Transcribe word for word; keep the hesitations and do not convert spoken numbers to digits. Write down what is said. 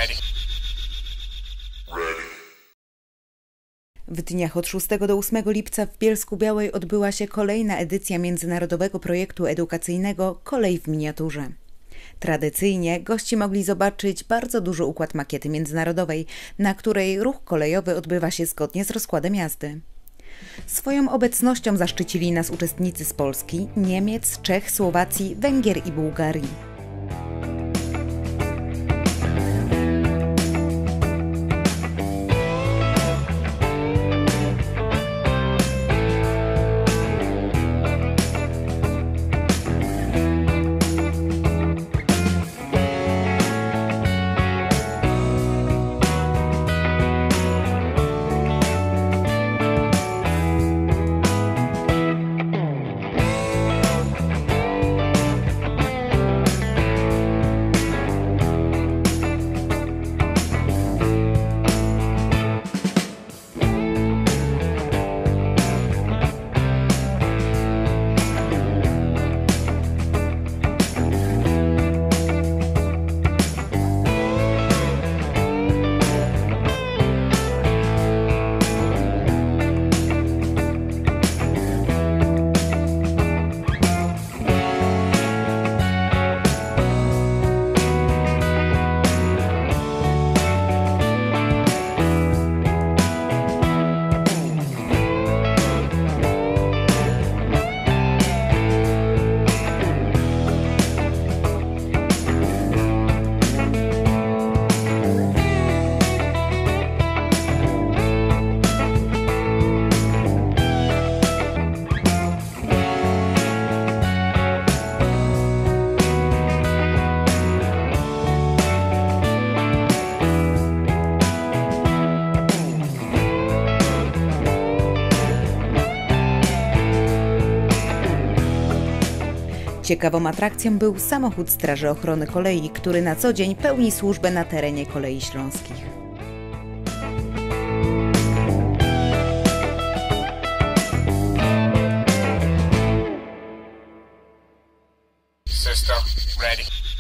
Ready. W dniach od szóstego do ósmego lipca w Bielsku-Białej odbyła się kolejna edycja międzynarodowego projektu edukacyjnego Kolej w miniaturze. Tradycyjnie gości mogli zobaczyć bardzo duży układ makiety międzynarodowej, na której ruch kolejowy odbywa się zgodnie z rozkładem jazdy. Swoją obecnością zaszczycili nas uczestnicy z Polski, Niemiec, Czech, Słowacji, Węgier i Bułgarii. Ciekawą atrakcją był samochód Straży Ochrony Kolei, który na co dzień pełni służbę na terenie Kolei Śląskich. System ready.